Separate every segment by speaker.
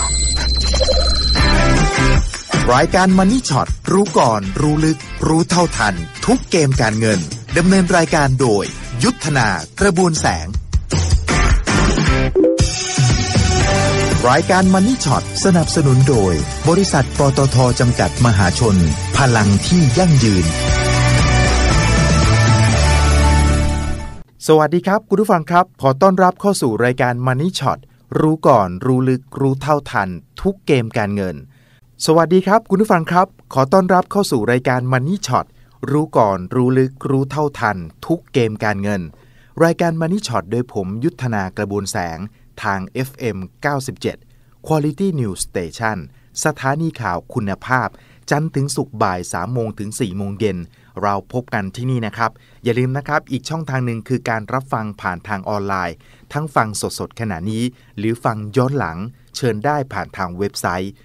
Speaker 1: รายการ Money Shot รู้ก่อนรู้ลึกรู้เท่าทันทุกเกมการเงินดำเนินรายการโดยยุทธนากระบวนแสงรายการ Money Shot สนับสนุนโดยบริษัทปตท.จำกัดมหาชนพลังที่ยั่งยืนสวัสดีครับคุณผู้ฟังครับขอต้อนรับเข้าสู่รายการ Money Shot รู้ก่อนรู้ลึกรู้เท่าทันทุกเกมการเงินสวัสดีครับคุณผู้ฟังครับขอต้อนรับเข้าสู่รายการ Money Shot รู้ก่อนรู้ลึกรู้เท่าทันทุกเกมการเงินรายการ Money Shot โดยผมยุทธนากระบวนแสงทาง FM 97 Quality News Station สถานีข่าวคุณภาพจันทร์ถึงศุกร์บ่าย 3 โมงถึง 4 โมงเย็นเราพบกันที่นี่นะครับอย่าลืมนะครับอีกช่องทางหนึ่งคือการรับฟังผ่านทางออนไลน์ทั้งฟังสดๆขณะนี้หรือฟังย้อนหลังเชิญได้ผ่านทางเว็บไซต์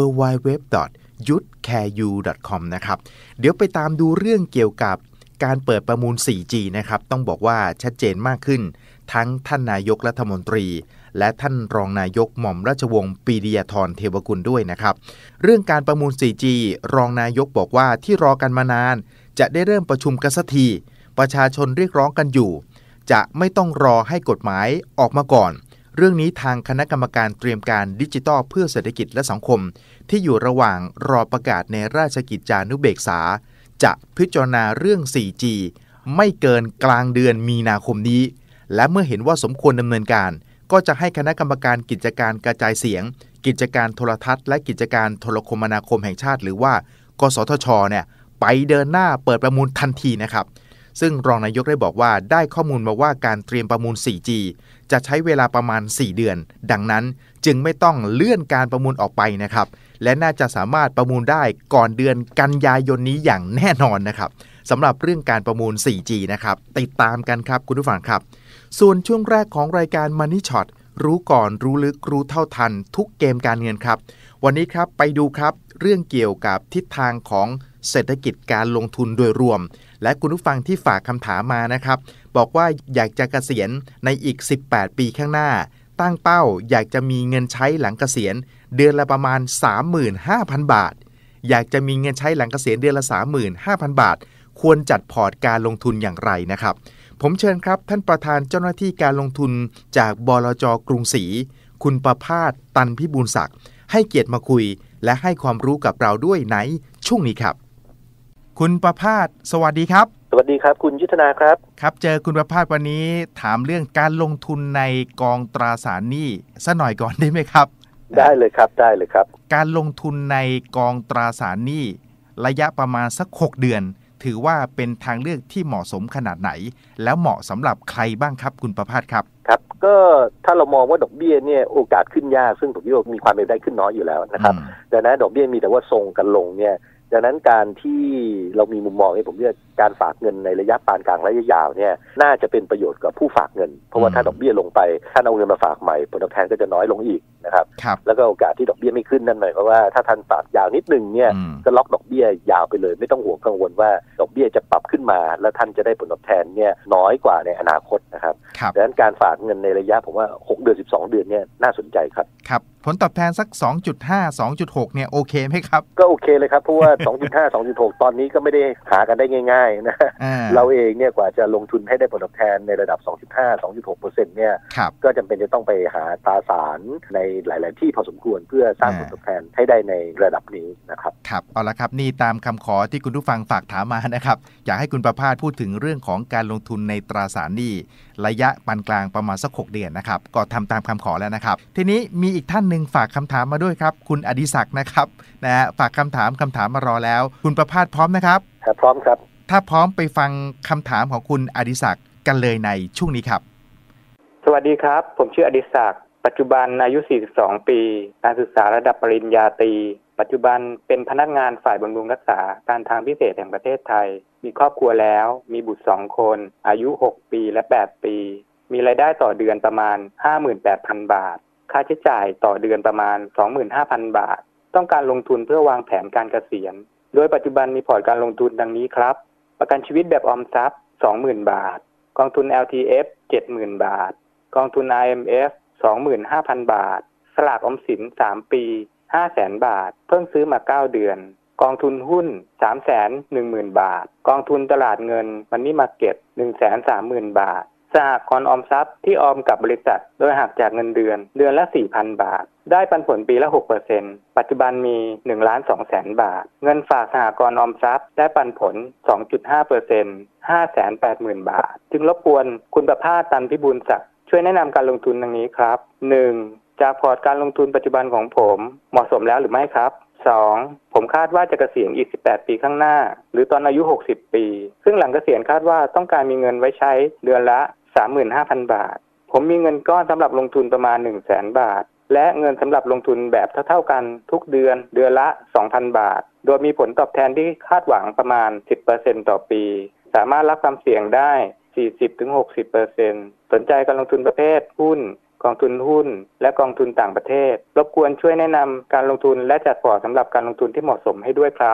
Speaker 1: www.yutcareyu.com นะครับเดี๋ยวไปตามดูเรื่องเกี่ยวกับการเปิดประมูล 4G นะครับต้องบอกว่าชัดเจนมากขึ้นทั้งท่านนายกรัฐมนตรีและท่านรองนายกหม่อมราชวงศ์ปรีดียาธรเทวกุลด้วยนะครับเรื่องการประมูล 4G รองนายกบอกว่าที่รอกันมานานจะได้เริ่มประชุมกันสักทีประชาชนเรียกร้องกันอยู่จะไม่ต้องรอให้กฎหมายออกมาก่อนเรื่องนี้ทางคณะกรรมการเตรียมการดิจิทัลเพื่อเศรษฐกิจและสังคมที่อยู่ระหว่างรอประกาศในราชกิจจานุเบกษาจะพิจารณาเรื่อง 4G ไม่เกินกลางเดือนมีนาคมนี้และเมื่อเห็นว่าสมควรดำเนินการก็จะให้คณะกรรมการกิจการกระจายเสียงกิจการโทรทัศน์และกิจการโทรคมนาคมแห่งชาติหรือว่ากสทชเนี่ยไปเดินหน้าเปิดประมูลทันทีนะครับซึ่งรองนายกได้บอกว่าได้ข้อมูลมาว่าการเตรียมประมูล 4G จะใช้เวลาประมาณ4เดือนดังนั้นจึงไม่ต้องเลื่อนการประมูลออกไปนะครับและน่าจะสามารถประมูลได้ก่อนเดือนกันยายนนี้อย่างแน่นอนนะครับสำหรับเรื่องการประมูล 4G นะครับติดตามกันครับคุณผู้ฟังครับส่วนช่วงแรกของรายการ Money Shot รู้ก่อนรู้ลึกรู้เท่าทันทุกเกมการเงินครับวันนี้ครับไปดูครับเรื่องเกี่ยวกับทิศทางของเศรษฐกิจการลงทุนโดยรวมและคุณผู้ฟังที่ฝากคำถามมานะครับบอกว่าอยากจะเกษียณในอีก18ปีข้างหน้าตั้งเป้าอยากจะมีเงินใช้หลังเกษียณเดือนละประมาณ 35,000 บาทอยากจะมีเงินใช้หลังเกษียณเดือนละ 35,000 บาทควรจัดพอร์ตการลงทุนอย่างไรนะครับผมเชิญครับท่านประธานเจ้าหน้าที่การลงทุนจากบลจ.กรุงศรีคุณประภาส ตันพิบูลศักดิ์ให้เกียรติมาคุยและให้ความรู้กับเราด้วยในช่วงนี้ครับคุณประภาสสวัสดีครับ
Speaker 2: สวัสดีครับคุณยุทธนาครับ
Speaker 1: ครับเจอคุณประภาสวันนี้ถามเรื่องการลงทุนในกองตราสารหนี้ซะหน่อยก่อนได้ไหมครับ
Speaker 2: ได้เลยครับได้เลยครับ
Speaker 1: การลงทุนในกองตราสารหนี้ระยะประมาณสัก6เดือนถือว่าเป็นทางเลือกที่เหมาะสมขนาดไหนแล้วเหมาะสำหรับใครบ้างครับคุณประภาสครับ
Speaker 2: ครับก็ถ้าเรามองว่าดอกเบี้ยเนี่ยโอกาสขึ้นยากซึ่งผมคิดว่ามีความเป็นไปได้ขึ้นน้อยอยู่แล้วนะครับแต่นะดอกเบี้ยมีแต่ว่าทรงกันลงเนี่ยดังนั้นการที่เรามีมุมมองผมว่าการฝากเงินในระยะปานกลางระยะยาวเนี่ยน่าจะเป็นประโยชน์กับผู้ฝากเงินเพราะว่าถ้าดอกเบี้ยลงไปท่านเอาเงินมาฝากใหม่ผลตอบแทนก็จะน้อยลงอีกนะครับแล้วก็โอกาสที่ดอกเบี้ยไม่ขึ้นนั่นหมายความว่าถ้าท่านฝากยาวนิดนึงเนี่ยก็ล็อกดอกเบี้ยยาวไปเลยไม่ต้องห่วงกังวลว่าดอกเบี้ยจะปรับขึ้นมาแล้วท่านจะได้ผลตอบแทนเนี่ยน้อยกว่าในอนาคตนะครับดังนั้นการฝากเงินในระยะผมว่า6เดือน12เดือนเนี่ยน่าสนใจครับ
Speaker 1: ครับผลตอบแทนสัก 2.5 2.6 เนี่ยโอเคไหมครับ
Speaker 2: ก็โอเคเลยครับเพราะว่า 2.5 2.6 ตอนนี้ก็ไม่ได้หากันได้ง่ายๆนะเราเองเนี่ยกว่าจะลงทุนให้ได้ผลตอบแทนในระดับ 2.5 2.6% เนี่ยก็จำเป็นจะต้องไปหาตราสารในหลายๆที่พอสมควรเพื่อสร้างผลตอบแทนให้ได้ในระดับนี้นะครับ
Speaker 1: ครับเอาละครับนี่ตามคำขอที่คุณผู้ฟังฝากถามมานะครับอยากให้คุณประภาสพูดถึงเรื่องของการลงทุนในตราสารหนี้ระยะปานกลางประมาณสัก6เดือนนะครับก็ทำตามคำขอแล้วนะครับทีนี้มีอีกท่านหนึ่งฝากคำถามมาด้วยครับคุณอดิศักดิ์นะครับนะฮะฝากคำถามมารอแล้วคุณประภาสพร้อมนะครับ
Speaker 2: พร้อมครับ
Speaker 1: ถ้าพร้อมไปฟังคำถามของคุณอดิศักดิ์กันเลยในช่วงนี้ครับ
Speaker 3: สวัสดีครับผมชื่ออดิศักดิ์ปัจจุบันอายุ42ปีการศึกษาระดับปริญญาตรีปัจจุบันเป็นพนักงานฝ่ายบำรุงรักษาการทางพิเศษแห่งประเทศไทยมีครอบครัวแล้วมีบุตร2คนอายุ6ปีและ8ปีมีรายได้ต่อเดือนประมาณ 58,000 บาทค่าใช้จ่ายต่อเดือนประมาณ 25,000 บาทต้องการลงทุนเพื่อวางแผนการเกษียณโดยปัจจุบันมีพอร์ตการลงทุนดังนี้ครับประกันชีวิตแบบออมทรัพย์ 20,000 บาทกองทุน LTF 70,000 บาทกองทุน IMF 25,000 บาทสลากออมสิน3 ปี 500,000 บาทเพิ่งซื้อมา9 เดือนกองทุนหุ้น 310,000 บาทกองทุนตลาดเงินมันนี่มาร์เก็ต 130,000 บาทสหกรณ์ออมทรัพย์ที่ออมกับบริษัทโดยหักจากเงินเดือนละ 4,000 บาทได้ปันผลปีละ 6% ปัจจุบันมี 1,200,000 บาทเงินฝากสหกรณ์ออมทรัพย์ได้ปันผล 2.5% 580,000 บาทจึงรบกวนคุณประภาส ตันพิบูลศักดิ์ช่วยแนะนำการลงทุนดังนี้ครับ 1. จากพอร์ตการลงทุนปัจจุบันของผมเหมาะสมแล้วหรือไม่ครับ 2. ผมคาดว่าจะเกษียณอีก18 ปีข้างหน้าหรือตอนอายุ60 ปีซึ่งหลังเกษียณคาดว่าต้องการมีเงินไว้ใช้เดือนละ 35,000 บาทผมมีเงินก้อนสำหรับลงทุนประมาณ 100,000 บาทและเงินสำหรับลงทุนแบบเท่าๆกันทุกเดือนละ 2,000 บาทโดยมีผลตอบแทนที่คาดหวังประมาณ 10% ต่อปีสามารถรับความเสี่ยงได้ 40-60% สนใจการลงทุนประเภทหุ้นกองทุนหุ้นและกองทุนต่างประเทศรบกวนช่วยแนะนำการลงทุนและจัดพอร์ตสำหรับการลงทุนที่เหมาะสมให้ด้วยครับ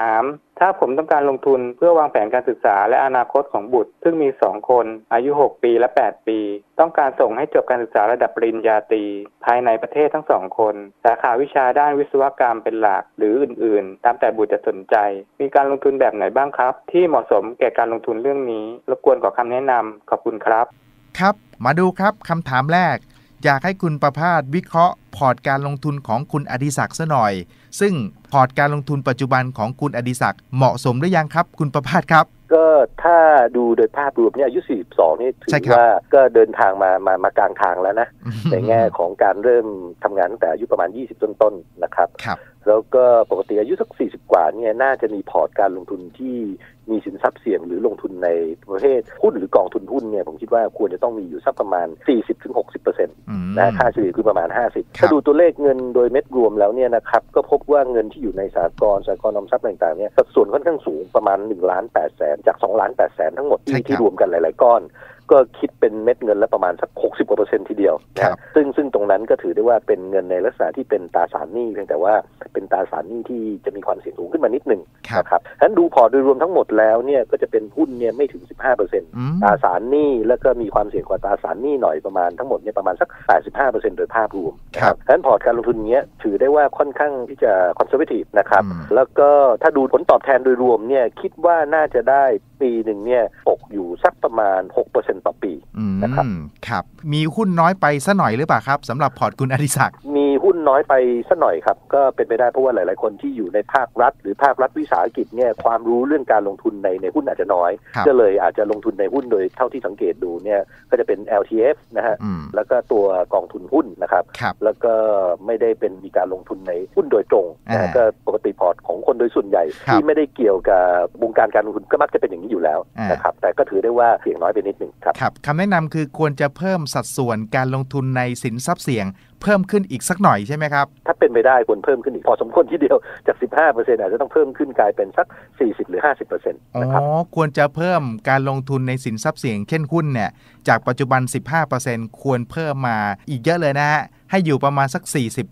Speaker 3: 3. ถ้าผมต้องการลงทุนเพื่อวางแผนการศึกษาและอนาคตของบุตรซึ่งมี2 คนอายุ6 ปีและ8 ปีต้องการส่งให้จบการศึกษาระดับปริญญาตรีภายในประเทศทั้ง2 คนสาขาวิชาด้านวิศวกรรมเป็นหลักหรืออื่นๆตามแต่บุตรจะสนใจมีการลงทุนแบบไหนบ้างครับที่เหมาะสมแก่การลงทุนเรื่องนี้รบกวนขอคำแนะนำขอบคุณครับ
Speaker 1: ครับมาดูครับคำถามแรกอยากให้คุณประภาสวิเคราะห์พอร์ตการลงทุนของคุณอดิศักดิ์ซะหน่อยซึ่งพอร์ตการลงทุนปัจจุบันของคุณอดิศักดิ์เหมาะสมหรือยังครับคุณประภาสครับ
Speaker 2: ก็ถ้าดูโดยภาพรวมเนี่ยอายุ42นี่ถือว่าก็เดินทางมากลางทางแล้วนะในแง่ของการเริ่มทำงานตั้งแต่อายุประมาณ20ต้นๆนะครับแล้วก็ปกติอายุสัก40กว่าเนี่ยน่าจะมีพอร์ตการลงทุนที่มีสินทรัพย์เสี่ยงหรือลงทุนในประเภทหุ้นหรือกองทุนหุ้นเนี่ยผมคิดว่าควรจะต้องมีอยู่สักประมาณ 40-60% นะค่าเฉลี่ยคือประมาณ50ถ้าดูตัวเลขเงินโดยเม็ดรวมแล้วเนี่ยนะครับก็พบว่าเงินที่อยู่ในสหกรณ์ออมทรัพย์ต่างๆเนี่ยสัดส่วนค่อนข้างสูงประมาณ 1,800,000 จาก 2,800,000 ทั้งหมดที่รวมกันหลายๆก้อนก็คิดเป็นเม็ดเงินละประมาณสัก60% ทีเดียวนะซึ่งตรงนั้นก็ถือได้ว่าเป็นเงินในลักษณะที่เป็นตราสารหนี้เพียงแต่ว่าเป็นตราสารหนี้ที่จะมีความเสี่ยงสูงขึ้นมานิดนึงนะครับฉะนั้นดูพอร์ตโดยรวมทั้งหมดแล้วเนี่ยก็จะเป็นหุ้นเนี่ยไม่ถึง 15% ตราสารหนี้แล้วก็มีความเสี่ยงกว่าตราสารหนี้หน่อยประมาณทั้งหมดเนี่ยประมาณสัก 85% โดยภาพรวมนะครับฉะนั้นพอร์ตการลงทุนเนี้ยถือได้ว่าค่อนข้างที่จะคอนเซอร์เวทีฟนะครับแล้วก็ถ้าดูผลตอบแทนโดยรวมเนี่ยคิดว่าน่าจะได้ปีหนึ่งเนี่ยตกอยู่สักประมาณ 6% ต่อปีนะครับ
Speaker 1: ครับมีหุ้นน้อยไปซะหน่อยหรือเปล่าครับสำหรับพอร์ตคุณอดิศักดิ์
Speaker 2: มีหุ้นน้อยไปซะหน่อยครับก็เป็นไปได้เพราะว่าหลายๆคนที่อยู่ในภาครัฐหรือภาครัฐวิสาหกิจเนี่ยความรู้เรื่องการลงทุนในหุ้นอาจจะน้อยก็เลยอาจจะลงทุนในหุ้นโดยเท่าที่สังเกตดูเนี่ยก็จะเป็น LTF นะฮะแล้วก็ตัวกองทุนหุ้นนะครับแล้วก็ไม่ได้เป็นมีการลงทุนในหุ้นโดยตรงนะก็ปกติพอร์ตของคนโดยส่วนใหญ่ที่ไม่ได้เกี่ยวกับวงการการลงทุนก็มักจะเป็นอย่างนี้อยู่แล้วนะครับแต่ก็ถือได้ว่าเสี่ยงน้อยไปนิดนึงครับ
Speaker 1: คำแนะนำคือควรจะเพิ่มสัดส่วนการลงทุนในสินทรัพย์เสี่ยงเพิ่มขึ้นอีกสักหน่อยใช่ไหมครับ
Speaker 2: ถ้าเป็นไปได้ควรเพิ่มขึ้นอีกพอสมควรทีเดียวจาก 15% อาจจะต้องเพิ่มขึ้นกลายเป็นสัก 40 หรือ 50% นะครับ
Speaker 1: ควรจะเพิ่มการลงทุนในสินทรัพย์เสี่ยงเช่นหุ้นเนี่ยจากปัจจุบัน 15% ควรเพิ่มมาอีกเยอะเลยนะฮะให้อยู่ประมาณสัก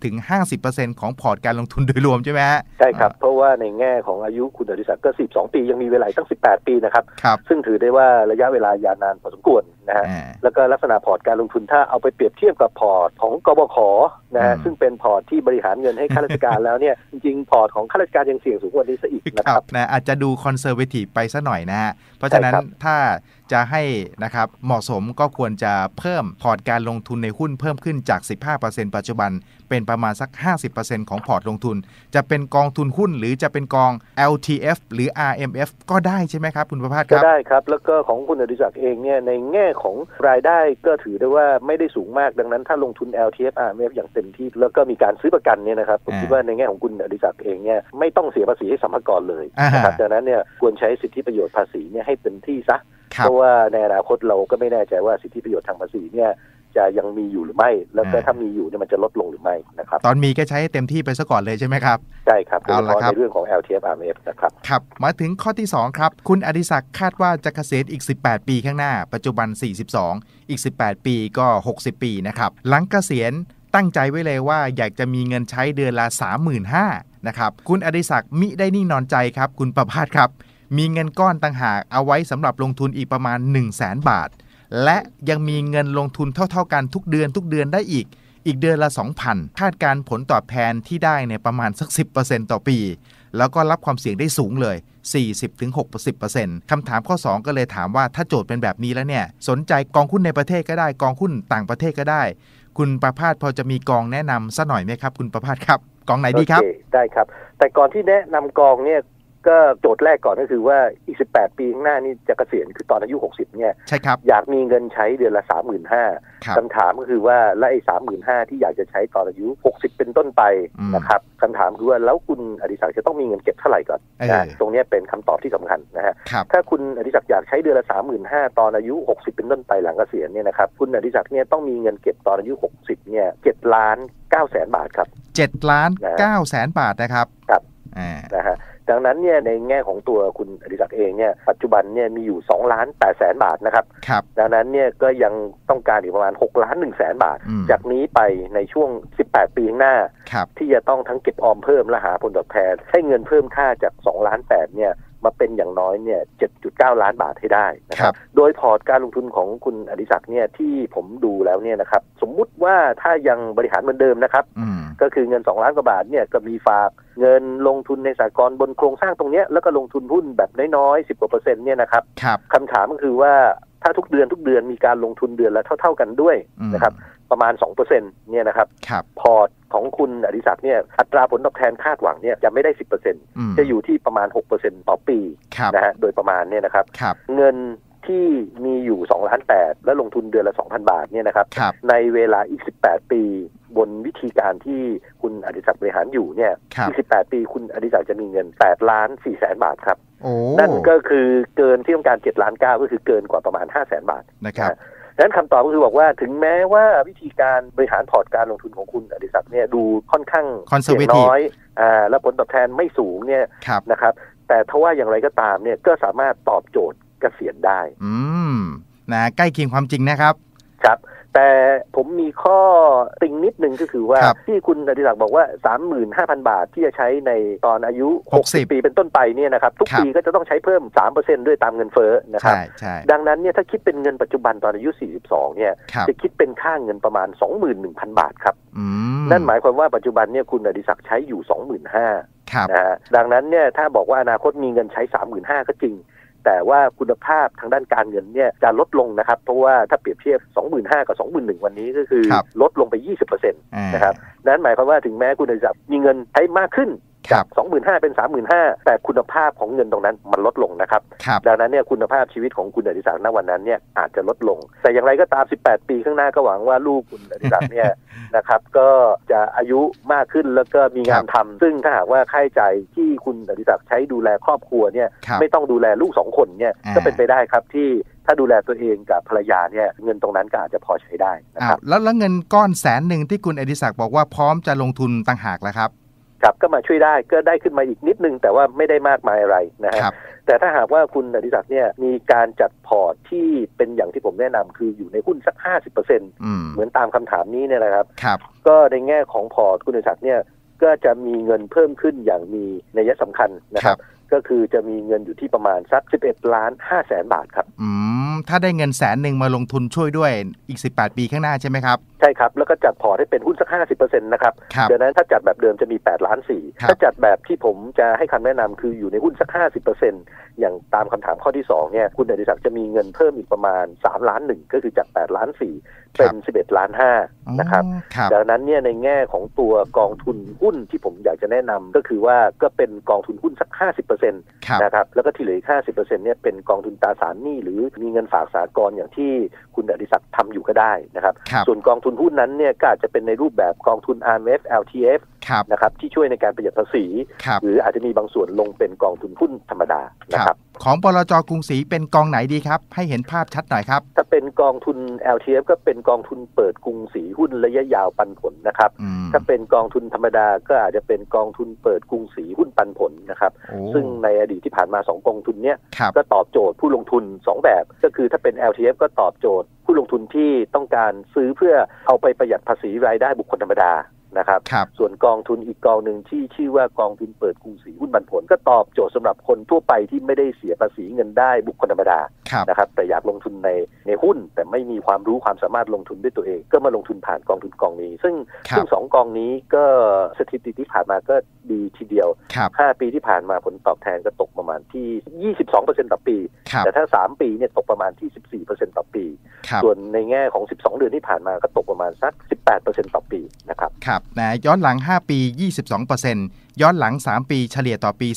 Speaker 1: 40-50% ของพอร์ตการลงทุนโดยรวมใช่ไหมฮะ
Speaker 2: ใช่ครับเพราะว่าในแง่ของอายุคุณอดิศักดิ์ก็12ปียังมีเวลาตั้ง18ปีนะครับซึ่งถือได้ว่าระยะเวลายาวนานพอสมควรนะฮะแล้วก็ลักษณะพอร์ตการลงทุนถ้าเอาไปเปรียบเทียบกับพอร์ตของกบข.นะฮะซึ่งเป็นพอร์ตที่บริหารเงินให้ข้าราชการแล้วเนี่ยจริงๆพอร์ตของข้าราชการยังเสี่ยงสูงกว่านี้ซะอีกนะครับ
Speaker 1: นะอาจจะดูคอนเซอร์เวทีฟไปซะหน่อยนะฮะเพราะฉะนั้นถ้าจะให้นะครับเหมาะสมก็ควรจะเพิ่มพอร์ตการลงทุนในหุ้นเพิ่มขึ้นจาก 15% ปัจจุบันเป็นประมาณสัก 50% ของพอร์ตลงทุนจะเป็นกองทุนหุ้นหรือจะเป็นกอง LTF หรือ RMF ก็ได้ใช่ไหมครับคุณประภาสครับ
Speaker 2: ก็ได้ครับแล้วก็ของคุณอดิศักดิ์เองเนี่ยในแง่ของรายได้ก็ถือได้ว่าไม่ได้สูงมากดังนั้นถ้าลงทุน LTF RMF อย่างเต็มที่แล้วก็มีการซื้อประกันเนี่ยนะครับผมคิดว่าในแง่ของคุณอดิศักดิ์เองเนี่ยไม่ต้องเสียภาษีให้สรรพากรเลยนะครับดังนั้นเนี่ยควรใช้สิทธิประโยชน์ภาษีเนี่ยให้เต็มที่ซะเพราะว่าในอนาคตเราก็ไม่แน่ใจว่าสิทธิประโยชน์ทางภาษีเนี่ยจะยังมีอยู่หรือไม่แล้วก็ถ้ามีอยู่เนี่ยมันจะลดลงหรือไม่นะครับ
Speaker 1: ตอนมีก็ใช้ให้เต็มที่ไปซะก่อนเลยใช่ไหมครับ
Speaker 2: ใช่ครับโดยเฉพาะในเรื่องของ LTF RMF นะครับ
Speaker 1: ครับมาถึงข้อที่2ครับคุณอดิศักดิ์คาดว่าจะเกษียณอีก18ปีข้างหน้าปัจจุบัน42อีก18ปีก็60ปีนะครับหลังเกษียณตั้งใจไว้เลยว่าอยากจะมีเงินใช้เดือนละ 35,000 นะครับคุณอดิศักดิ์มิได้นิ่งนอนใจครับคุณประภาสครับมีเงินก้อนต่างหากเอาไว้สำหรับลงทุนอีกประมาณ 100,000 บาทและยังมีเงินลงทุนเท่าๆกันทุกเดือนได้อีกอีกเดือนละ 2,000 คาดการผลตอบแทนที่ได้เนี่ยประมาณสัก 10% ต่อปีแล้วก็รับความเสี่ยงได้สูงเลย 40-60% คำถามข้อ2ก็เลยถามว่าถ้าโจทย์เป็นแบบนี้แล้วเนี่ยสนใจกองหุ้นในประเทศก็ได้กองหุ้นต่างประเทศก็ได้คุณประภาสพอจะมีกองแนะนำซะหน่อยไหมครับคุณประภาสครับกองไหนดีครับ
Speaker 2: ได้ครับแต่ก่อนที่แนะนำกองเนี่ยก็โจทย์แรกก่อนก็คือว่าอีก18 ปีข้างหน้านี่จะเกษียณคือตอนอายุ60เนี่ย
Speaker 1: ใช่ครับ
Speaker 2: อยากมีเงินใช้เดือนละ 35,000 คำถามก็คือว่าและไอ้ 35,000 ที่อยากจะใช้ตอนอายุ60เป็นต้นไปนะครับคำถามคือว่าแล้วคุณอดิศักดิ์จะต้องมีเงินเก็บเท่าไหร่ก่อนนะตรงนี้เป็นคำตอบที่สำคัญนะฮะถ้าคุณอดิศักดิ์อยากใช้เดือนละ 35,000 ตอนอายุ60เป็นต้นไปหลังเกษียณเนี่ยนะครับคุณอดิศักดิ์เนี่ยต้องมีเงินเก็บตอนอายุ60เนี่ย7,900,000 บาทครับ
Speaker 1: 7,900,000 บาทนะครับ
Speaker 2: ครับนะฮะดังนั้นเนี่ยในแง่ของตัวคุณอดิศักดิ์เองเนี่ยปัจจุบันเนี่ยมีอยู่2,800,000 บาทนะครับดังนั้นเนี่ยก็ยังต้องการอีกประมาณ6,100,000 บาทจากนี้ไปในช่วง18 ปีข้างหน้าที่จะต้องทั้งเก็บออมเพิ่มและหาผลตอบแทนให้เงินเพิ่มค่าจาก2,800,000เนี่ยมาเป็นอย่างน้อยเนี่ย 7.9 ล้านบาทให้ได้นะครับโดยพอร์ตการลงทุนของคุณอดิศักดิ์เนี่ยที่ผมดูแล้วเนี่ยนะครับสมมุติว่าถ้ายังบริหารเหมือนเดิมนะครับก็คือเงิน2 ล้านกว่าบาทเนี่ยก็มีฝากเงินลงทุนในสหกรณ์บนโครงสร้างตรงนี้แล้วก็ลงทุนหุ้นแบบน้อยๆ10%เนี่ยนะครับคำถามก็คือว่าถ้าทุกเดือนมีการลงทุนเดือนละเท่ากันด้วยนะครับประมาณ 2% เนี่ยนะครับพอร์ตของคุณอดิศักดิ์เนี่ยอัตราผลตอบแทนคาดหวังเนี่ยจะไม่ได้ 10% จะอยู่ที่ประมาณ 6% ต่อปีนะฮะโดยประมาณเนี่ยนะครับเงินที่มีอยู่2,800,000และลงทุนเดือนละ 2,000 บาทเนี่ยนะครับในเวลาอีก18 ปีบนวิธีการที่คุณอดิศักดิ์บริหารอยู่เนี่ยอีก18 ปีคุณอดิศักดิ์จะมีเงิน8,400,000 บาทครับนั่นก็คือเกินที่ต้องการ7,900,000ก็คือเกินกว่าประมาณ 500,000 บาทนะครับดังนั้นคำตอบก็คือบอกว่าถึงแม้ว่าวิธีการบริหารพอร์ตการลงทุนของคุณอดิศักดิ์เนี่ยดูค่อนข้างเสี่ยงน้อยและผลตอบแทนไม่สูงเนี่ยนะครับแต่ถ้าว่าอย่างไรก็ตามเนี่ยก็สามารถตอบโจทย์เกษียณได้
Speaker 1: นะใกล้เคียงความจริงนะครับ
Speaker 2: ครับแต่ผมมีข้อติงนิดนึงก็คือว่าที่คุณอดิศักดิ์บอกว่า 35,000 บาทที่จะใช้ในตอนอายุ60 ปีเป็นต้นไปเนี่ยนะครับทุกปีก็จะต้องใช้เพิ่ม 3% ด้วยตามเงินเฟ้อนะครับดังนั้นเนี่ยถ้าคิดเป็นเงินปัจจุบันตอนอายุ42เนี่ยจะคิดเป็นค่าเงินประมาณ 21,000 บาทครับนั่นหมายความว่าปัจจุบันเนี่ยคุณอดิศักดิ์ใช้อยู่ 25,000 นะฮะดังนั้นเนี่ยถ้าบอกว่าอนาคตมีเงินใช้ 35,000 ก็จริงแต่ว่าคุณภาพทางด้านการเงินเนี่ยจะลดลงนะครับเพราะว่าถ้าเปรียบเทียบ 25,000 กับ 21,000 วันนี้ก็คือลดลงไป 20% นะครับนั้นหมายความว่าถึงแม้คุณอดิศักดิ์มีเงินใช้มากขึ้นจาก 25,000 เป็น 35,000 แต่คุณภาพของเงินตรงนั้นมันลดลงนะครับดังนั้นเนี่ยคุณภาพชีวิตของคุณอดิศักดิ์ณวันนั้นเนี่ยอาจจะลดลงแต่อย่างไรก็ตาม18 ปีข้างหน้าก็หวังว่าลูกคุณอดิศักดิ์เนี่ยนะครับก็จะอายุมากขึ้นแล้วก็มีงานทำซึ่งถ้าหากว่าค่าใช้จ่ายที่คุณอดิศักดิ์ใช้ดูแลครอบครัวเนี่ยไม่ต้องดูแลลูก2 คนเนี่ยก็เป็นไปได้ครับที่ถ้าดูแลตัวเองกับภรรยาเนี่ยเงินตรงนั้นก็อาจจะพอใช้ได้นะครับ
Speaker 1: แล้วเงินก้อน100,000ที่คุณอดิศักดิ์บอกว่าพร้อมจะลงทุนต่างหากแล้วครับ
Speaker 2: ครับก็มาช่วยได้ก็ได้ขึ้นมาอีกนิดนึงแต่ว่าไม่ได้มากมายอะไรนะฮะแต่ถ้าหากว่าคุณอดิศักดิ์เนี่ยมีการจัดพอร์ตที่เป็นอย่างที่ผมแนะนำคืออยู่ในหุ้นสัก 50% เหมือนตามคำถามนี้เนี่ยนะครับก็ในแง่ของพอร์ตคุณอดิศักดิ์เนี่ยก็จะมีเงินเพิ่มขึ้นอย่างมีนัยสำคัญนะครับก็คือจะมีเงินอยู่ที่ประมาณสัก 11,500,000 บาทครับ
Speaker 1: ถ้าได้เงิน100,000มาลงทุนช่วยด้วยอีก18 ปีข้างหน้าใช่ไหมครับ
Speaker 2: ใช่ครับแล้วก็จัดพอร์ตให้เป็นหุ้นสัก 50% นะครับดังนั้นถ้าจัดแบบเดิมจะมี8,400,000ถ้าจัดแบบที่ผมจะให้คำแนะนำคืออยู่ในหุ้นสัก 50% อย่างตามคำถามข้อที่2เนี่ยคุณอดิศักดิ์จะมีเงินเพิ่มอีกประมาณ3,100,000ก็คือจาก8,400,000เป็น11,500,000นะครับดังนั้นเนี่ยในแง่ของตัวกองทุนหุ้นที่ผมอยากจะแนะนำก็คือว่าก็เป็นกองทุนหุ้นสัก 50% นะครับแล้วก็ที่เหลือ 50% เนี่ยเป็นกองทุนตราสารหนี้หรือมีเงินฝากสหกรณ์อย่างที่คุณอดิศักดิ์ทำอยู่ก็ได้นะครับส่วนกองทุนหุ้นนั้นเนี่ยก็อาจจะเป็นในรูปแบบกองทุน RMF LTF นะครับที่ช่วยในการประหยัดภาษีหรืออาจจะมีบางส่วนลงเป็นกองทุนหุ้นธรรมดานะครับ
Speaker 1: ของบลจ.กรุงศรีเป็นกองไหนดีครับให้เห็นภาพชัดหน่อยครับ
Speaker 2: ถ้าเป็นกองทุน LTF ก็เป็นกองทุนเปิดกรุงศรีหุ้นระยะยาวปันผลนะครับถ้าเป็นกองทุนธรรมดาก็อาจจะเป็นกองทุนเปิดกรุงศรีหุ้นปันผลนะครับซึ่งในอดีตที่ผ่านมา2กองทุนเนี้ยก็ตอบโจทย์ผู้ลงทุน2แบบก็คือถ้าเป็น LTF ก็ตอบโจทย์ผู้ลงทุนที่ต้องการซื้อเพื่อเอาไปประหยัดภาษีรายได้บุคคลธรรมดานะครับส่วนกองทุนอีกกองหนึ่งที่ชื่อว่ากองทุนเปิดกรุงศรีหุ้นปันผลก็ตอบโจทย์สำหรับคนทั่วไปที่ไม่ได้เสียภาษีเงินได้บุคคลธรรมดานะครับแต่อยากลงทุนในหุ้นแต่ไม่มีความรู้ความสามารถลงทุนด้วยตัวเองก็มาลงทุนผ่านกองทุนกองนี้ซึ่ง2กองนี้ก็สถิติที่ผ่านมาก็ดีทีเดียว5 ปีที่ผ่านมาผลตอบแทนก็ตกประมาณที่ 22% ต่อปีแต่ถ้า3 ปีเนี่ยตกประมาณที่ 14% ต่อปีส่วนในแง่ของ12 เดือนที่ผ่านมาก็ตกประมาณสัก 18% ต่อปีนะครับ
Speaker 1: ครับนะย้อนหลัง5 ปี 22% ย้อนหลัง3 ปีเฉลี่ยต่อปี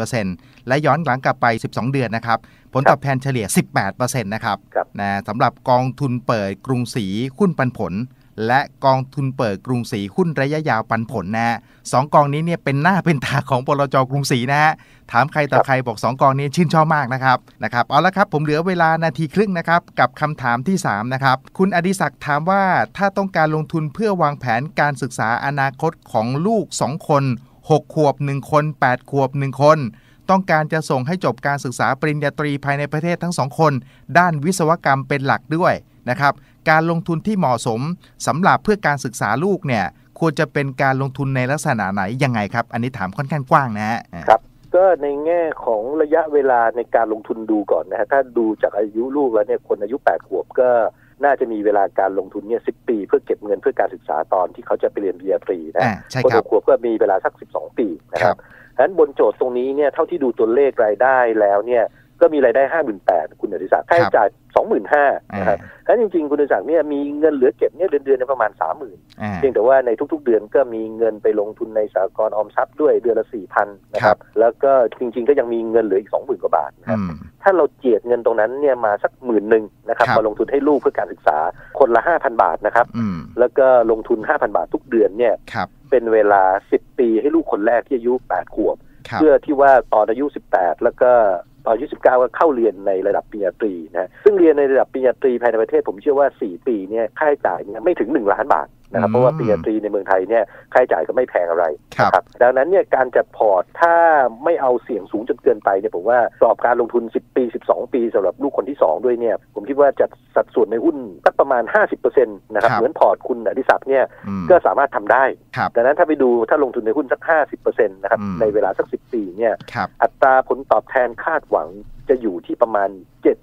Speaker 1: 14% และย้อนหลังกลับไป12 เดือนนะครับผลตอบแทนเฉลี่ย 18% นะครับนะสำหรับกองทุนเปิดกรุงศรีหุ้นปันผลและกองทุนเปิดกรุงศรีหุ้นระยะยาวปันผลนะฮะ2 กองนี้เนี่ยเป็นหน้าเป็นตาของบลจ.กรุงศรีนะฮะถามใครต่อใครบอก2 กองนี้ชื่นชอบมากนะครับเอาละครับผมเหลือเวลานาทีครึ่งนะครับกับคำถามที่3นะครับคุณอดิศักดิ์ถามว่าถ้าต้องการลงทุนเพื่อวางแผนการศึกษาอนาคตของลูก2 คน6 ขวบ1 คน8 ขวบ1 คนต้องการจะส่งให้จบการศึกษาปริญญาตรีภายในประเทศทั้ง2 คนด้านวิศวกรรมเป็นหลักด้วยนะครับการลงทุนที่เหมาะสมสำหรับเพื่อการศึกษาลูกเนี่ยควรจะเป็นการลงทุนในลักษณะไหนยังไงครับอันนี้ถามค่อนข้างกว้างนะฮะ
Speaker 2: ครับก็ในแง่ของระยะเวลาในการลงทุนดูก่อนนะฮะถ้าดูจากอายุลูกแล้วเนี่ยคนอายุ8 ขวบก็น่าจะมีเวลาการลงทุนเนี่ย10 ปีเพื่อเก็บเงินเพื่อการศึกษาตอนที่เขาจะไปเรียนปริญญาตรีนะคน6 ขวบก็มีเวลาสัก12 ปีนะครับฉะนั้นบนโจทย์ตรงนี้เนี่ยเท่าที่ดูตัวเลขรายได้แล้วเนี่ยก็มีรายได้ 58,000 คุณอดิศักดิ์ค่าใช้จ่าย 25,000 นะครับฉะนั้นจริงๆคุณอดิศักดิ์เนี่ยมีเงินเหลือเก็บเนี่ยเดือนๆประมาณ 30,000 เพียงแต่ว่าในทุกๆเดือนก็มีเงินไปลงทุนในสหกรณ์ออมทรัพย์ด้วยเดือนละ 4,000 นะครับแล้วก็จริงๆก็ยังมีเงินเหลืออีก 20,000 กว่าบาทนะครับถ้าเราเจียดเงินตรงนั้นเนี่ยมาสัก 10,000 นะครับมาลงทุนให้ลูกเพื่อการศึกษาคนละ 5,000 บาทนะครับแล้วก็ลงทุน 5,000 บาททุกเดือนเนี่ยเป็นเวลา10 ปีให้ลูกคนแรกที่อายุ8 ขวบเพื่อที่ว่าตอนอายุ18แล้วก็ตอนอายุ19ก็เข้าเรียนในระดับปริญญาตรีนะซึ่งเรียนในระดับปริญญาตรีภายในประเทศผมเชื่อว่า4 ปีเนี่ยค่าใช้จ่ายเนี่ยไม่ถึง1 ล้านบาทนะครับเพราะว่าปริญญาตรีในเมืองไทยเนี่ยค่าใช้จ่ายก็ไม่แพงอะไรนะครับดังนั้นเนี่ยการจัดพอร์ตถ้าไม่เอาเสี่ยงสูงจนเกินไปเนี่ยผมว่ากรอบการลงทุน10 ปี12 ปีสำหรับลูกคนที่2ด้วยเนี่ยผมคิดว่าจัดสัดส่วนในหุ้นสักประมาณ 50% นะครับเหมือนพอร์ตคุณอดิศักดิ์เนี่ยก็สามารถทำได้ดังนั้นถ้าไปดูถ้าลงทุนในหุ้นสัก 50% นะครับในเวลาสัก10 ปีเนี่ยอัตราผลตอบแทนคาดหวังจะอยู่ที่ประมาณ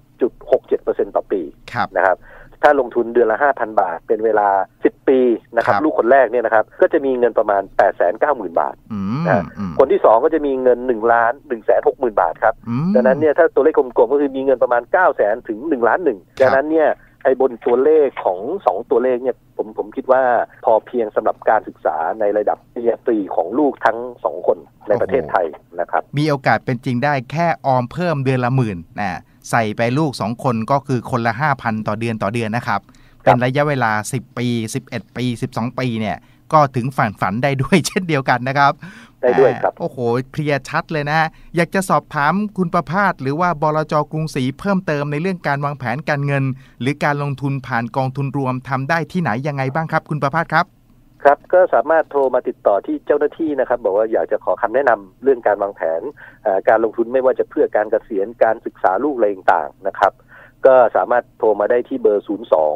Speaker 2: 7.67% ต่อปีนะครับถ้าลงทุนเดือนละ 5,000 บาทเป็นเวลา10 ปีนะครับลูกคนแรกเนี่ยนะครับก็จะมีเงินประมาณ 890,000 บาทนะคนที่2ก็จะมีเงิน1,160,000 บาทครับดังนั้นเนี่ยถ้าตัวเลขกลมๆก็คือมีเงินประมาณ 900,000 ถึง 1,100,000 ดังนั้นเนี่ยไอ้บนตัวเลขของ2ตัวเลขเนี่ยผมคิดว่าพอเพียงสำหรับการศึกษาในระดับปริญญาตรีของลูกทั้ง2 คนในประเทศไทยนะครับ
Speaker 1: มีโอกาสเป็นจริงได้แค่ออมเพิ่มเดือนละ10,000นะใส่ไปลูก2 คนก็คือคนละ 5,000 ต่อเดือนนะครับเป็นระยะเวลา10 ปี11 ปี12 ปีเนี่ยก็ถึงฝันได้ด้วยเช่นเดียวกันนะครับ
Speaker 2: ได้ด้วยครับ
Speaker 1: โอ้โหเคลียร์ชัดเลยนะอยากจะสอบถามคุณประภาสหรือว่าบลจ.กรุงศรีเพิ่มเติมในเรื่องการวางแผนการเงินหรือการลงทุนผ่านกองทุนรวมทำได้ที่ไหนยังไงบ้างครับคุณประภาสครับ
Speaker 2: ครับก็สามารถโทรมาติดต่อที่เจ้าหน้าที่นะครับบอกว่าอยากจะขอคำแนะนำเรื่องการวางแผนการลงทุนไม่ว่าจะเพื่อการเกษียณการศึกษาลูกอะไรต่างๆนะครับก็สามารถโทรมาได้ที่เบอร์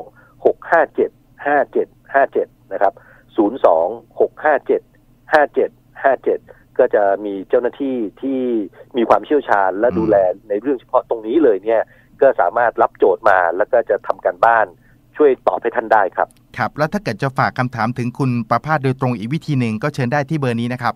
Speaker 2: 02-657-5757นะครับ02-657-5757ก็จะมีเจ้าหน้าที่ที่มีความเชี่ยวชาญและดูแลในเรื่องเฉพาะตรงนี้เลยเนี่ยก็สามารถรับโจทย์มาแล้วก็จะทำการบ้านช่วยตอบให้ท่านได้ครับ
Speaker 1: ครับแล้วถ้าเกิดจะฝากคำถามถึงคุณประภาสโดยตรงอีกวิธีหนึ่งก็เชิญได้ที่เบอร์นี้นะครับ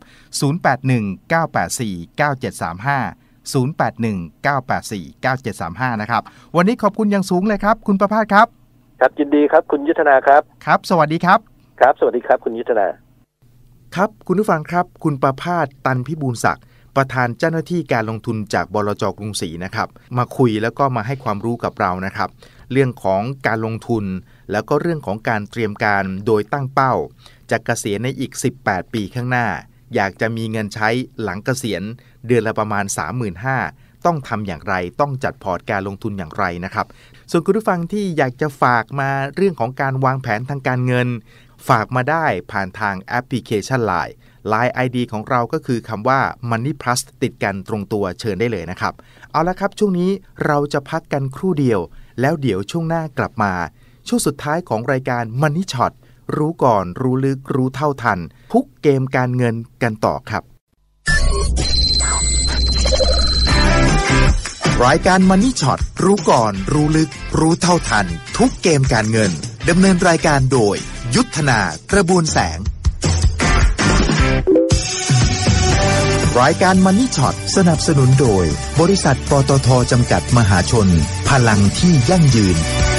Speaker 1: 0819849735 0819849735นะครับวันนี้ขอบคุณอย่างสูงเลยครับคุณประภาสครับ
Speaker 2: ครับยินดีครับคุณยุทธนาครับ
Speaker 1: ครับสวัสดีครับ
Speaker 2: ครับสวัสดีครับคุณยุทธนา
Speaker 1: ครับคุณผู้ฟังครับคุณประภาสตันพิบูลศักดิ์ประธานเจ้าหน้าที่การลงทุนจากบลจ.กรุงศรีนะครับมาคุยแล้วก็มาให้ความรู้กับเรานะครับเรื่องของการลงทุนแล้วก็เรื่องของการเตรียมการโดยตั้งเป้าจะเกษียณในอีก18 ปีข้างหน้าอยากจะมีเงินใช้หลังเกษียณเดือนละประมาณ 35,000 ต้องทำอย่างไรต้องจัดพอร์ตการลงทุนอย่างไรนะครับส่วนคุณผู้ฟังที่อยากจะฝากมาเรื่องของการวางแผนทางการเงินฝากมาได้ผ่านทางแอปพลิเคชัน Line ID ของเราก็คือคำว่า Money Plus ติดกันตรงตัวเชิญได้เลยนะครับเอาละครับช่วงนี้เราจะพักกันครู่เดียวแล้วเดี๋ยวช่วงหน้ากลับมาช่วงสุดท้ายของรายการ Money Shot รู้ก่อนรู้ลึกรู้เท่าทันทุกเกมการเงินกันต่อครับรายการ Money Shot รู้ก่อนรู้ลึกรู้เท่าทันทุกเกมการเงินดำเนินรายการโดยยุทธนากระบวนแสงรายการ Money Shot สนับสนุนโดยบริษัทปตท.จำกัดมหาชนพลังที่ยั่งยืน